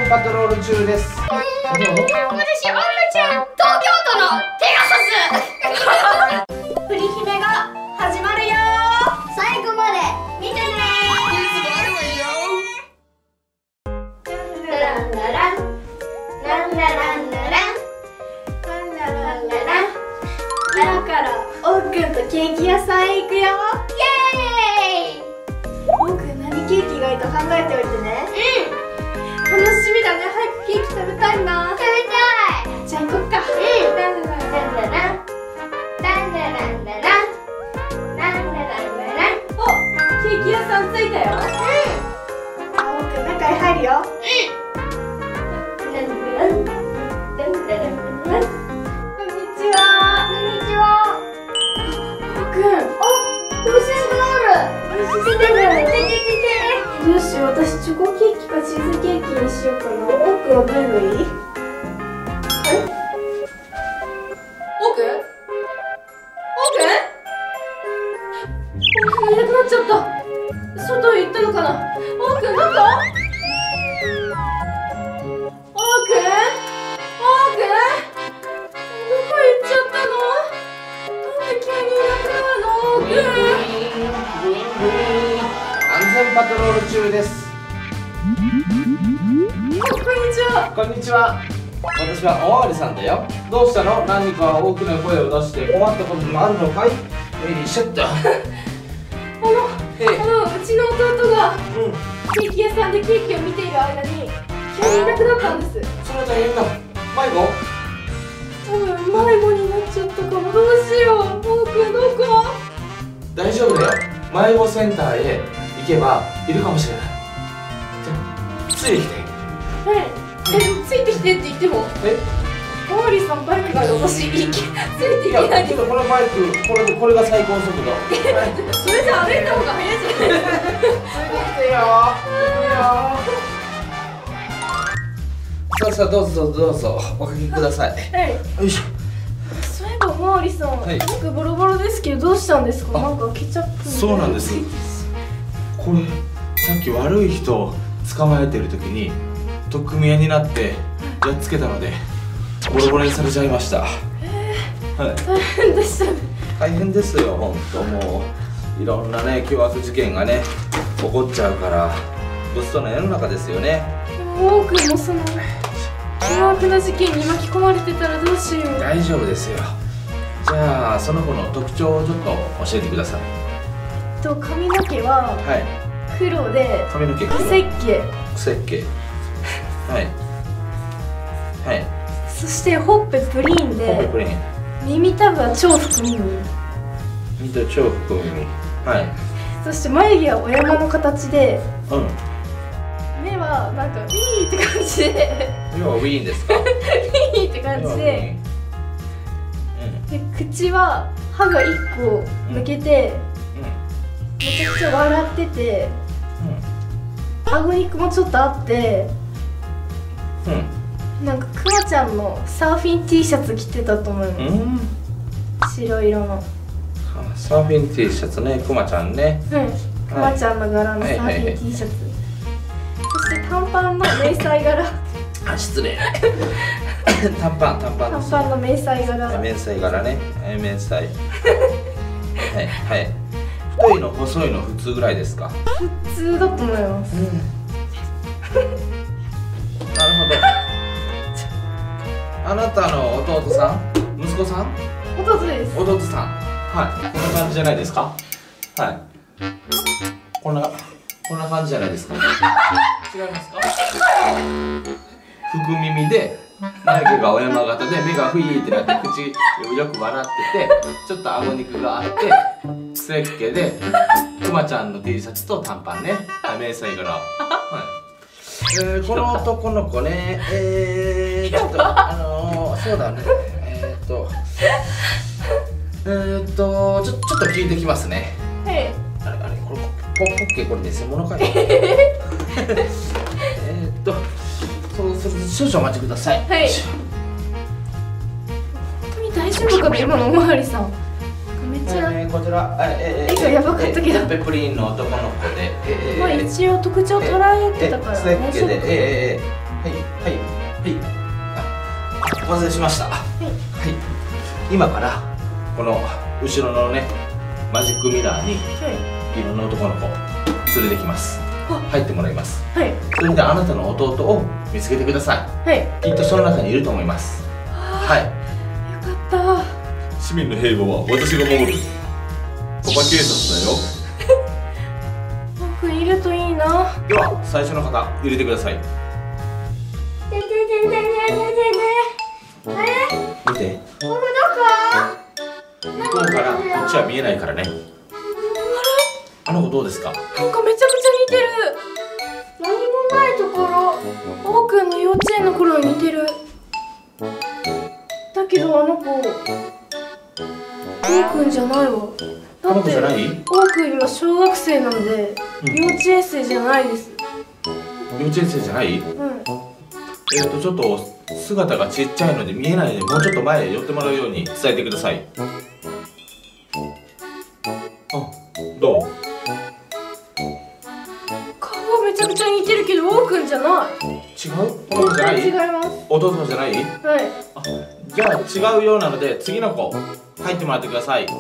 パトロール中です。 私、オムちゃん、東京都のペガサスプリ姫が始まるよ。最後まで見てね。ランラランランラランラランランラランララン。今からおうくんとケーキ屋さんへ行くよ。イエーイ。おうくん、何ケーキがいいか考えておいてね。楽しみだね。早くケーキ食べたいな。食べたい。じゃあ行こっか。ランラランランラランランラランラランランラランララン。お、ケーキ屋さん着いたよ。おうくん、中へ入るよ。ランラランランラランラン。こんにちは。こんにちは。おうくん、風船がある。どうしよう、私チョコケーキかチーズケーキにしようかな。おうくんはどれがいい？おうくん？いなくなっちゃった。外へ行ったのかな。おうくん、どこ？おうくん？どこ行っちゃったの？なんで急にいなくなるの？おうくん。 安全パトロール中です。 こんにちは。 こんにちは。私はおまわりさんだよ。どうしたの？何か大きな声を出して困ったことでもあるのかい？シュッと。 うちの弟がケーキ屋さんでケーキを見ている間に急にいなくなったんです。 それは大変だ。迷子？ 多分迷子になっちゃったかも。どうしよう。おうくん、どこ？ 大丈夫だよ。迷子センターへ行けばいるかもしれない。じゃあついてきて。 ついてきてって言っても、おまわりさんバイクがある。私ついていけない。 けどこのバイク、これが最高速度。 それじゃ歩いた方が早いじゃないですか。 ついてきてよ。さあどうぞおかけください。よいしょ。 そういえばおまわりさん、僕ボロボロですけどどうしたんですか？なんかケチャップ。 そうなんです。これさっき悪い人を捕まえてる時に取っ組み合いになってやっつけたのでボロボロにされちゃいました。 大変でしたね。 大変ですよ、本当。もういろんなね凶悪事件がね起こっちゃうからボストの世の中ですよね。 でも多くもその凶悪な事件に巻き込まれてたらどうしよう。 大丈夫ですよ。じゃあその子の特徴をちょっと教えてください。 髪の毛は黒で、 髪の毛黒、 癖っ気はい。 そしてほっぺプリンで、耳たぶは超福耳。 耳と超福耳。 そして眉毛はお山の形で、目はなんかウィーって感じで。 目はウィーンですか？ウィーって感じで。で、口は歯が1個抜けて、めちゃくちゃ笑ってて、顎肉もちょっとあって、なんかクマちゃんのサーフィン T シャツ着てたと思います。白色のサーフィン T シャツね、クマちゃんね。 クマちゃんの柄のサーフィン T シャツ。そして短パンの迷彩柄。 失礼。短パンの迷彩柄。 迷彩柄ね。迷彩。太いの細いの普通ぐらいですか？ 普通だと思います。 なるほど。あなたの弟さん？息子さん？ 弟です。 弟さん。こんな感じじゃないですか？こんな感じじゃないですか？違いますか？福耳で眉毛がお山形で目がふいーってなって口よく笑っててちょっと顎肉があって癖っ気でクマちゃんの T シャツと短パンね。迷彩柄。この男の子ね、そうだね、ちょっと聞いてきますね。あれ、これポッケ、これ偽物かい。少々お待ちください。 本当に大丈夫かな、今のおまわりさん。めっちゃこちら絵がやばかったけど、 ペプリンの男の子で、 まあ一応特徴捉えてたから大丈夫。 完成しました。はい、今からこの後ろのねマジックミラーにいろんな男の子を連れてきます。入ってもらいます。それであなたの弟を見つけてください。きっとその中にいると思います。はい、 よかった。 市民の平和は私が守る。パパ警察だよ。 僕いるといいな。 では最初の方入れてください。 あれ？ 見て、 僕どこ？ 向こうからこっちは見えないからね。あの子どうですか？ なんかめちゃくちゃ似てる。何もないところ。王くんの幼稚園の頃に似てる。だけどあの子王くんじゃないわ。だって王くん今小学生なので、幼稚園生じゃないです。 幼稚園生じゃない？ちょっと姿がちっちゃいので見えないので、もうちょっと前へ寄ってもらうように伝えてください。どう？ 顔めちゃくちゃ似てるけど王くんじゃない。 違う？この子じゃない？ 違います。 弟じゃない？ はい。 じゃあ違うようなので次の子入ってもらってください。違った？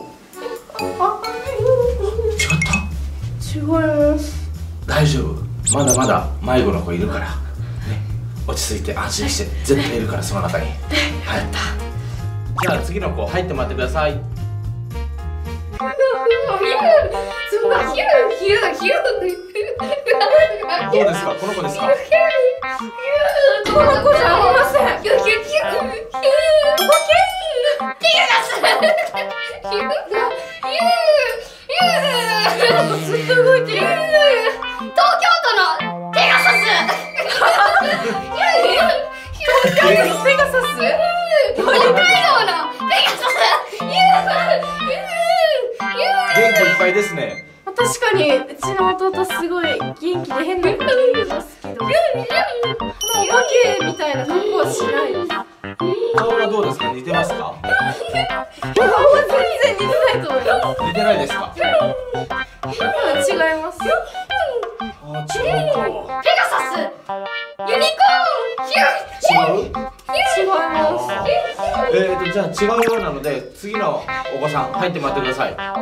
違います。 大丈夫、まだまだ迷子の子いるからね。落ち着いて安心して、絶対いるからその中に。はい、じゃあ次の子入ってもらってください。どうですか、この子ですか？ この子じゃありません。ずっと動いてる。東京都のペガサス。東京都のペガサス。北海道のペガサス。 元気いっぱいですね。 確かにうちの弟すごい元気で変なこと言いますけど、お化けみたいな格好はしないです。 顔はどうですか？似てますか？ 顔は全然似てないと思います。 似てないですか？ 違います。 違うか。 ペガサス、ユニコーン、 違う？ 違います。 じゃあ違うようなので次のお子さん入ってもらってください。 ペガサス、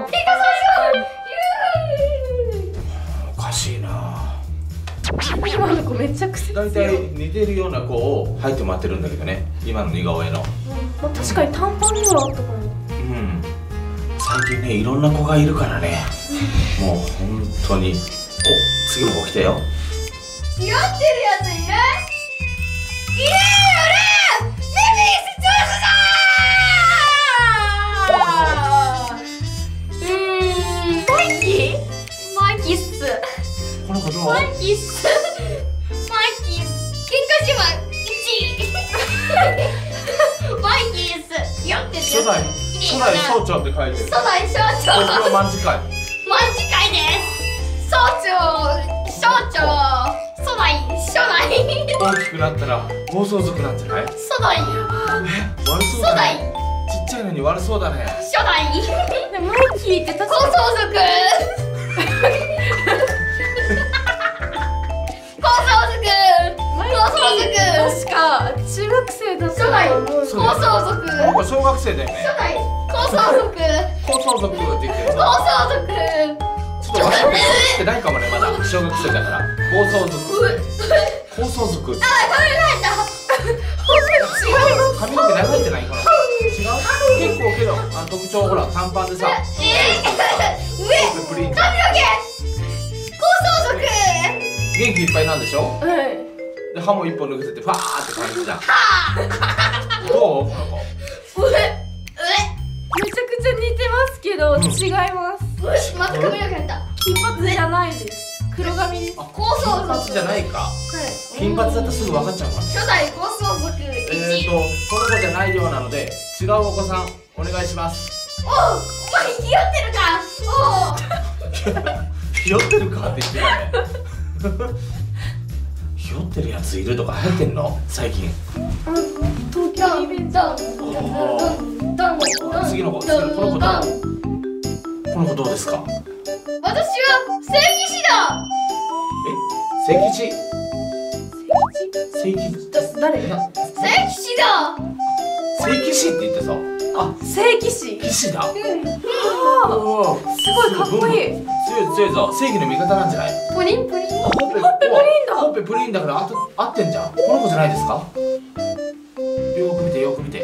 おかしいな。 今の子めっちゃ癖大体似てるような子を入ってもらってるんだけどね、今の似顔絵の。 確かに短パンにはあったかも。 最近ねいろんな子がいるからね、もう本当に。お、次の子来たよ。 似合ってるやついる？いるよね。メビースチョイスだ。マイキー？マイキーっす。 この子どう？ マイキーっす。マイキーっす。喧嘩自慢1位。マイキーっす。似合ってるやつ。 初代総長って書いてる。 初代総長。 東京卍会。 卍会です。総長、省庁、初代。 大きくなったら暴走族なんじゃない？ 初代。 悪そうだね。ちっちゃいのに悪そうだね。 初代。でマイキーって確か暴走族。暴走族。確か中学生だった。初代。暴走族。 この子小学生だよね。 初代。暴走族。 暴走族って言ってるけど。 暴走族。 ちょっと分かってないかもね、まだ小学生だから。暴走族。暴走族。 あ、これなんだ。 髪の毛長いんじゃないかな。違う？結構けど、特徴ほら短パンでさ。 上。髪の毛。暴走族。 元気いっぱいなんでしょ？ はい。 で歯も一本抜けててファーって感じじゃん。どう？この子。 めちゃくちゃ似てますけど、違います。また髪の毛やった。金髪じゃないです。黒髪です。 金髪じゃないか。 はい。 金髪だったらすぐ分かっちゃうから。 初代暴走族1位。 この子じゃないようなので違うお子さんお願いします。 お前ひよってるか。 ひよってるかって言ってたね。ひよってるやついるとか流行ってんの最近？ 東京イベント。 次の子、この子どう？この子どうですか？ 私は聖騎士だ。 聖騎士？聖騎士？ 誰？聖騎士だ。 正騎士って言ってさ。あ、 聖騎士。 騎士だ。 あおお、 すごいかっこいい。 強い強いぞ。正義の味方なんじゃない？ プリンプリン。 ほっぺプリンだ。ほっぺプリンだから合ってんじゃん。この子じゃないですか？よーく見てよーく見て。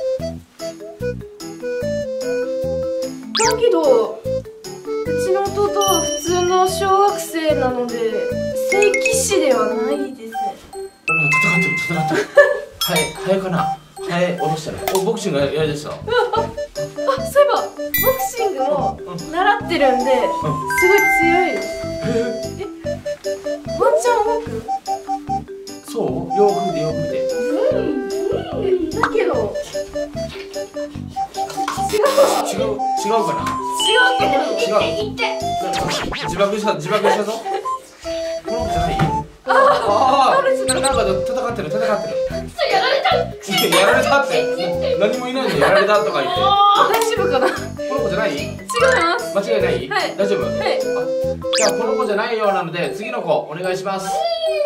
だけどうちの弟は普通の小学生なので聖騎士ではないです。 俺は戦ってる。はい、早かな。はい、下ろしたら。お、ボクシングやりだした。 あ、そういえばボクシングも習ってるんで、すごい強いです。ワンちゃん多く？ そう？よーく見てよーく見て。 だけど違うかな。 けど違う。自爆したぞ。この子じゃない？ああ、なんか戦ってる。 やられた。 やられたって。何もいないのにやられたとか言って。 大丈夫かな？ この子じゃない？ 違います。 間違いない？ はい。 大丈夫？ はい。 じゃあこの子じゃないようなので次の子お願いします。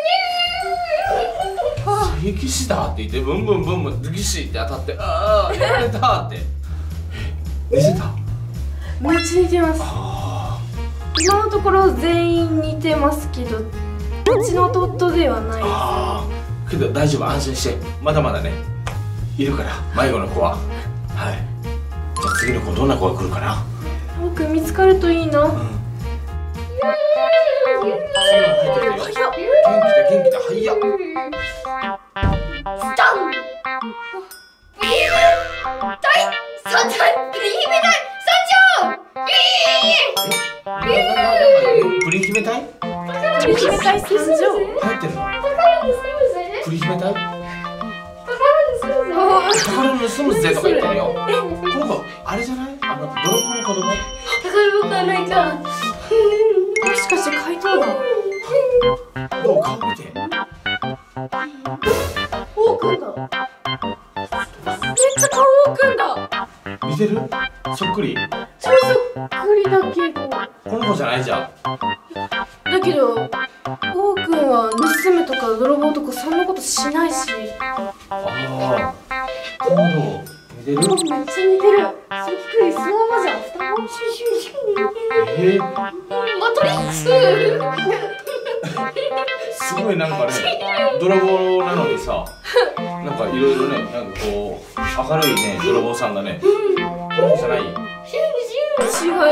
正騎士だって言ってブンブン騎士って当たってああやられたって。似せた？ めっちゃ似てます。今のところ全員似てますけど、うちの弟ではないけど大丈夫、安心して。まだまだねいるから迷子の子は。はい。じゃあ次の子どんな子が来るかな。 僕見つかるといいな。 次の子入ってるよ。元気だ早っ。 スタン。サンちゃん、プリン姫隊、サンちゃん。 プリン姫隊？ プリン姫隊参上。 入ってるの？プリン姫隊？宝の盗むぜとか言ってるよ。この子あれじゃない？泥棒の子供？ 宝物はないか。 もしかして怪盗だ。 どう顔見て。 オーくんだ。めっちゃ顔オーくんだ。 似てる？そっくり？ 超そっくりだけど。 この子じゃないじゃん。 だけどオーくんは盗むとか泥棒とかそんなことしないし。 ああ、顔どう？似てる？ めっちゃ似てる。そっくりそのままじゃん。双子シュシュシュ。 マトリックス。 すごいなんかね、泥棒なのにさ、なんかいろいろね、なんかこう明るいね泥棒さんだね。この子じゃない？ 違います。 違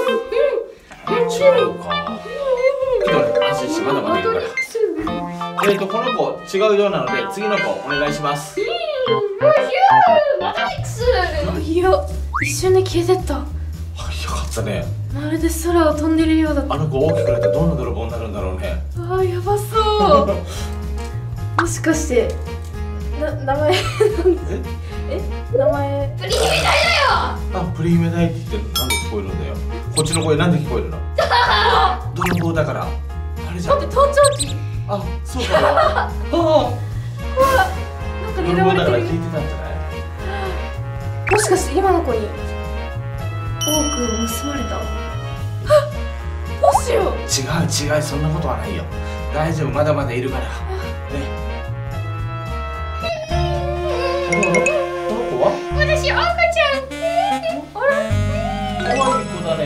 うか。けどね、安心してまだまだいるから。この子違うようなので次の子お願いします。 マトリックス。 いや、一瞬で消えてった。 よかったね。 まるで空を飛んでるようだった。 あの子大きくなってどんな泥棒になるんだろうね。 ああ、やばそうもしかして名前名前プリン姫隊だよ。 あ、プリン姫隊って言ってなんで聞こえるんだよ。こっちの声なんで聞こえるの？泥棒だから。あれじゃん。 待って、盗聴器。 あ、そうかな。 なんか狙わ泥棒だかられてる。 聞いてたんじゃない？ もしかして今の子にオークンを盗まれた？どうしよう。 違う、そんなことはないよ。大丈夫、まだまだいるからね。この子は？ 私、赤ちゃん。 可愛い子だね。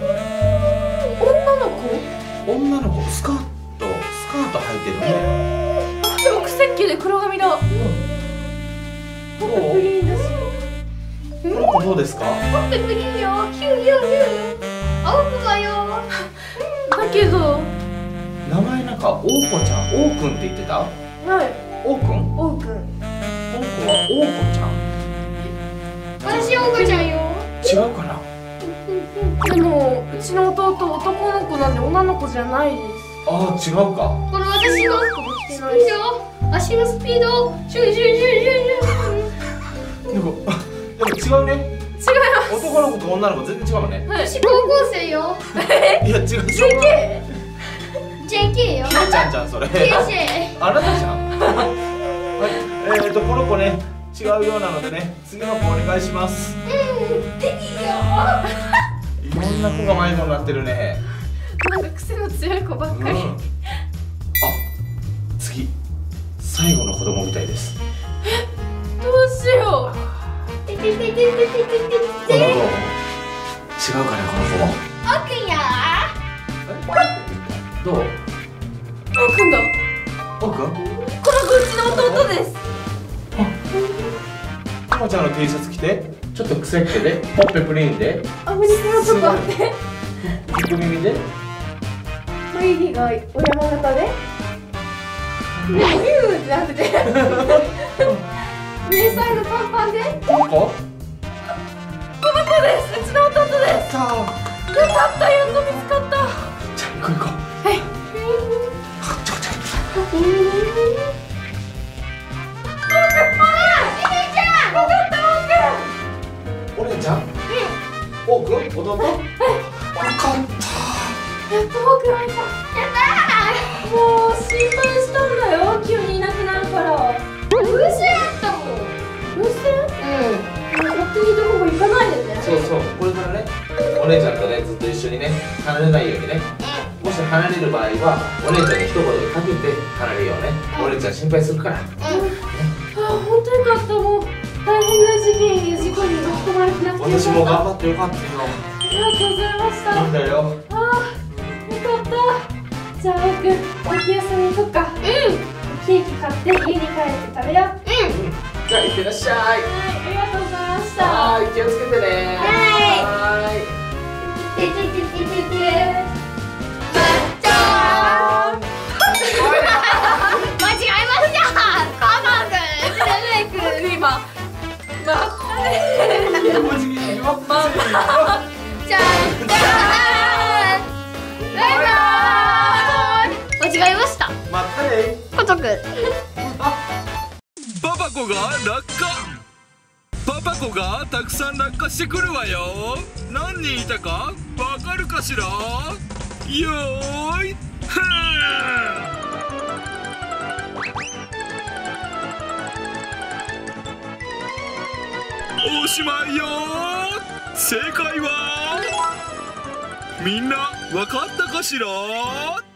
女の子、スカート履いてるね。 でも癖っ気で黒髪だ。 どう？ プリンだし。 この子どうですか？ ほっぺプリンよ。キューキューキュー。青くがよ。 だけど名前なんかオーコちゃん、オーくんって言ってた？ はい。 オーくん？ オーくん。 この子はオーコちゃん？ 私、赤ちゃんよ。 違うかな？ でもうちの弟男の子なんで女の子じゃないです。 ああ、違うか。 これ私のスピード。足のスピード。シュンシュンシュンシュンシュン。 でも違うね。 違い男の子と女の子全然違うもんね。 ます。はい。 私高校生よ。 いや違う。JK？ JK よ。 ちゃんじゃんそれ。 KJ。 あなたじゃん。はい、この子ね違うようなのでね次の子お願いします。 できるよ。 いろんな子が迷子になってるね。 なんか癖の強い子ばっかり。 あ、次最後の子供みたいです。 どうしよう。 違うかねこの子も。 奥やどう？ あくんだ。 奥？ この子うちの弟です。 くまちゃんの T シャツ着てちょっと癖っ気でほっぺプリンであ、無理するちょっと待って。 福耳で眉毛がお山形でビューってなってて迷彩のパンパンでこの子？ この子です。うちの弟です。 さあよかった、やっと見つかった。 じゃあ行こう行こう。 はい。 お姉ちゃん？おうくん？弟？わかった。 やっと僕会えた。もう心配したんだよ、急にいなくなるから。 嘘やったもん。 どうして？勝手にどこも行かないでね。 そうそう、これからね、お姉ちゃんとね、ずっと一緒にね、離れないようにね。もし離れる場合は、お姉ちゃんに一言かけて離れるよね。お姉ちゃん心配するから。 あ、本当よかった。もう大変な事故に巻き込まれてなくてよかった。 私も頑張ってよかったよ。 ありがとうございました。 いいんだよ。 ああ、よかった。じゃあ、奥、ケーキ屋さんに行こっか。ケーキ買って家に帰って食べよう。 じゃあ、行ってらっしゃい。 はい、ありがとうございました。 はい、気をつけてね。 はいはい。 てててててて。まっちゃーん。間違えました。カナン君、うちのメイク今。 まあ、 お辞儀します。 じゃんじゃーん。バイバーイ。間違えました。 まったね。 コトくん。 パパ子が落下。パパ子がたくさん落下してくるわよ。何人いたかわかるかしら。よーいはーおしまいよ。正解はみんなわかったかしら。